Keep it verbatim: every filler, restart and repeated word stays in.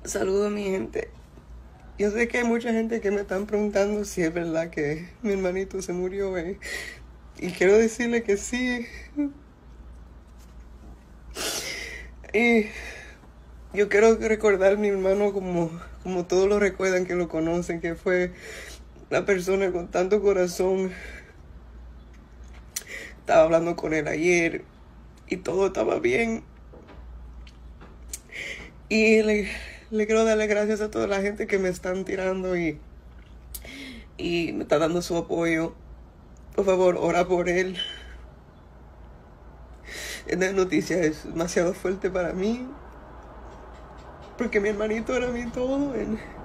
Saludos, mi gente. Yo sé que hay mucha gente que me están preguntando si es verdad que mi hermanito se murió, eh. Y quiero decirle que sí. Y yo quiero recordar a mi hermano como, como todos lo recuerdan, que lo conocen, que fue la persona con tanto corazón. Estaba hablando con él ayer y todo estaba bien. Y le, le quiero darle gracias a toda la gente que me están tirando y, y me está dando su apoyo. Por favor, ora por él. Esta noticia es demasiado fuerte para mí, porque mi hermanito era mi todo.